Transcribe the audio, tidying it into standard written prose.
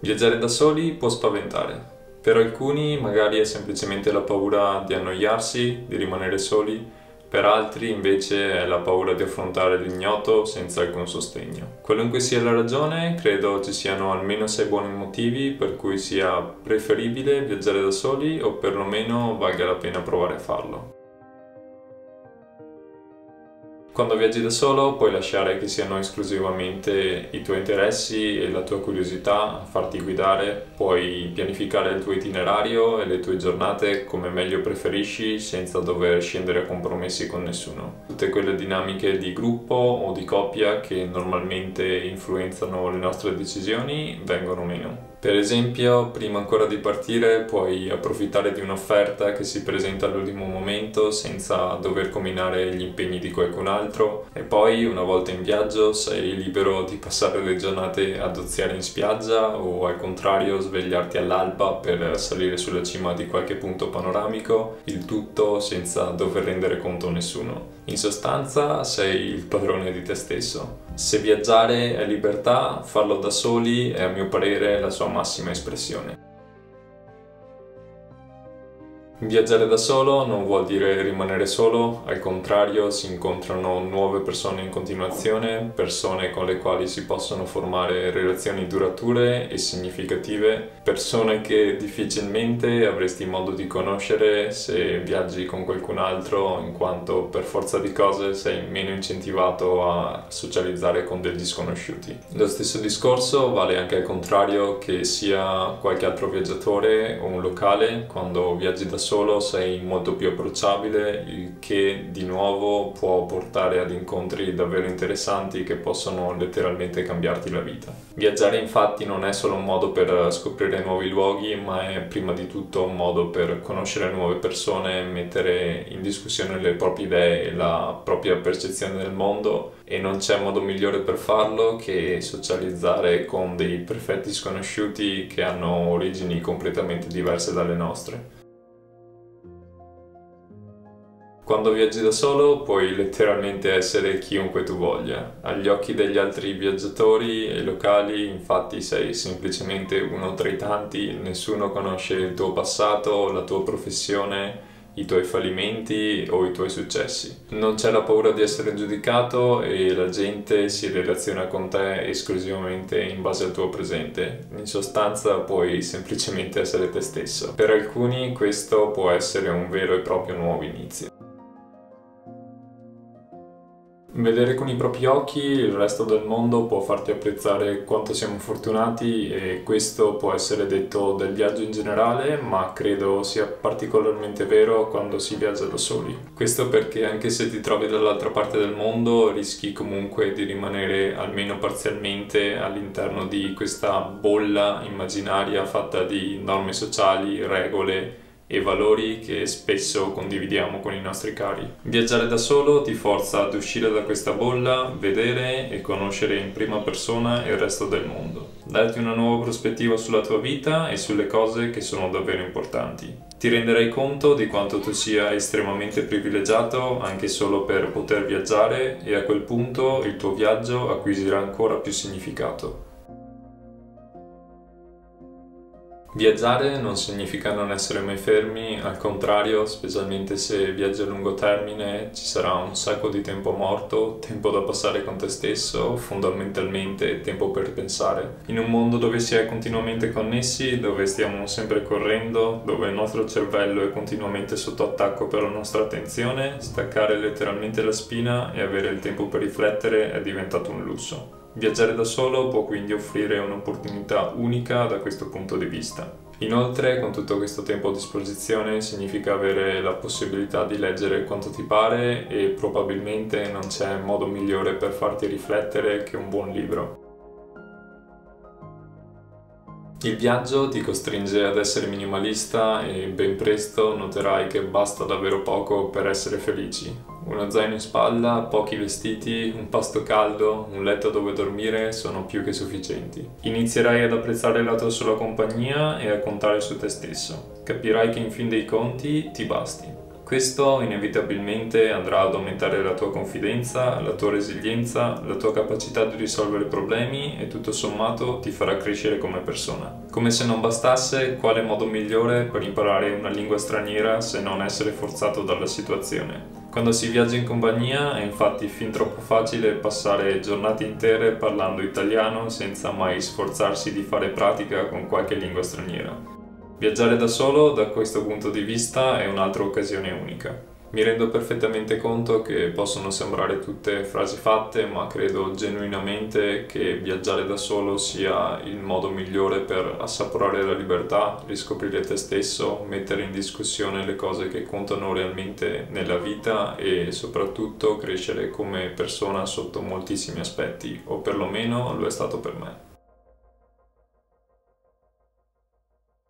Viaggiare da soli può spaventare. Per alcuni magari è semplicemente la paura di annoiarsi, di rimanere soli, per altri invece è la paura di affrontare l'ignoto senza alcun sostegno. Qualunque sia la ragione, credo ci siano almeno 6 buoni motivi per cui sia preferibile viaggiare da soli o perlomeno valga la pena provare a farlo. Quando viaggi da solo puoi lasciare che siano esclusivamente i tuoi interessi e la tua curiosità a farti guidare, puoi pianificare il tuo itinerario e le tue giornate come meglio preferisci senza dover scendere a compromessi con nessuno. Tutte quelle dinamiche di gruppo o di coppia che normalmente influenzano le nostre decisioni vengono meno. Per esempio, prima ancora di partire puoi approfittare di un'offerta che si presenta all'ultimo momento senza dover combinare gli impegni di qualcun altro e poi, una volta in viaggio, sei libero di passare le giornate ad oziare in spiaggia o al contrario svegliarti all'alba per salire sulla cima di qualche punto panoramico, il tutto senza dover rendere conto a nessuno. In sostanza, sei il padrone di te stesso. Se viaggiare è libertà, farlo da soli è a mio parere la sua massima espressione. Viaggiare da solo non vuol dire rimanere solo, al contrario si incontrano nuove persone in continuazione, persone con le quali si possono formare relazioni durature e significative, persone che difficilmente avresti modo di conoscere se viaggi con qualcun altro, in quanto per forza di cose sei meno incentivato a socializzare con degli sconosciuti. Lo stesso discorso vale anche al contrario, che sia qualche altro viaggiatore o un locale, quando viaggi da solo sei molto più approcciabile, il che di nuovo può portare ad incontri davvero interessanti che possono letteralmente cambiarti la vita. Viaggiare infatti non è solo un modo per scoprire nuovi luoghi, ma è prima di tutto un modo per conoscere nuove persone, mettere in discussione le proprie idee e la propria percezione del mondo, e non c'è modo migliore per farlo che socializzare con dei perfetti sconosciuti che hanno origini completamente diverse dalle nostre. Quando viaggi da solo puoi letteralmente essere chiunque tu voglia. Agli occhi degli altri viaggiatori e locali, infatti, sei semplicemente uno tra i tanti, nessuno conosce il tuo passato, la tua professione, i tuoi fallimenti o i tuoi successi. Non c'è la paura di essere giudicato e la gente si relaziona con te esclusivamente in base al tuo presente. In sostanza puoi semplicemente essere te stesso. Per alcuni questo può essere un vero e proprio nuovo inizio. Vedere con i propri occhi il resto del mondo può farti apprezzare quanto siamo fortunati, e questo può essere detto del viaggio in generale, ma credo sia particolarmente vero quando si viaggia da soli. Questo perché anche se ti trovi dall'altra parte del mondo rischi comunque di rimanere almeno parzialmente all'interno di questa bolla immaginaria fatta di norme sociali, regole e valori che spesso condividiamo con i nostri cari. Viaggiare da solo ti forza ad uscire da questa bolla, vedere e conoscere in prima persona il resto del mondo, darti una nuova prospettiva sulla tua vita e sulle cose che sono davvero importanti. Ti renderai conto di quanto tu sia estremamente privilegiato anche solo per poter viaggiare, e a quel punto il tuo viaggio acquisirà ancora più significato. Viaggiare non significa non essere mai fermi, al contrario, specialmente se viaggi a lungo termine, ci sarà un sacco di tempo morto, tempo da passare con te stesso, fondamentalmente tempo per pensare. In un mondo dove si è continuamente connessi, dove stiamo sempre correndo, dove il nostro cervello è continuamente sotto attacco per la nostra attenzione, staccare letteralmente la spina e avere il tempo per riflettere è diventato un lusso. Viaggiare da solo può quindi offrire un'opportunità unica da questo punto di vista. Inoltre, con tutto questo tempo a disposizione, significa avere la possibilità di leggere quanto ti pare, e probabilmente non c'è modo migliore per farti riflettere che un buon libro. Il viaggio ti costringe ad essere minimalista e ben presto noterai che basta davvero poco per essere felici. Uno zaino in spalla, pochi vestiti, un pasto caldo, un letto dove dormire sono più che sufficienti. Inizierai ad apprezzare la tua sola compagnia e a contare su te stesso. Capirai che in fin dei conti ti basti. Questo inevitabilmente andrà ad aumentare la tua confidenza, la tua resilienza, la tua capacità di risolvere problemi e tutto sommato ti farà crescere come persona. Come se non bastasse, quale modo migliore per imparare una lingua straniera se non essere forzato dalla situazione? Quando si viaggia in compagnia è infatti fin troppo facile passare giornate intere parlando italiano senza mai sforzarsi di fare pratica con qualche lingua straniera. Viaggiare da solo, da questo punto di vista, è un'altra occasione unica. Mi rendo perfettamente conto che possono sembrare tutte frasi fatte, ma credo genuinamente che viaggiare da solo sia il modo migliore per assaporare la libertà, riscoprire te stesso, mettere in discussione le cose che contano realmente nella vita e soprattutto crescere come persona sotto moltissimi aspetti, o perlomeno lo è stato per me.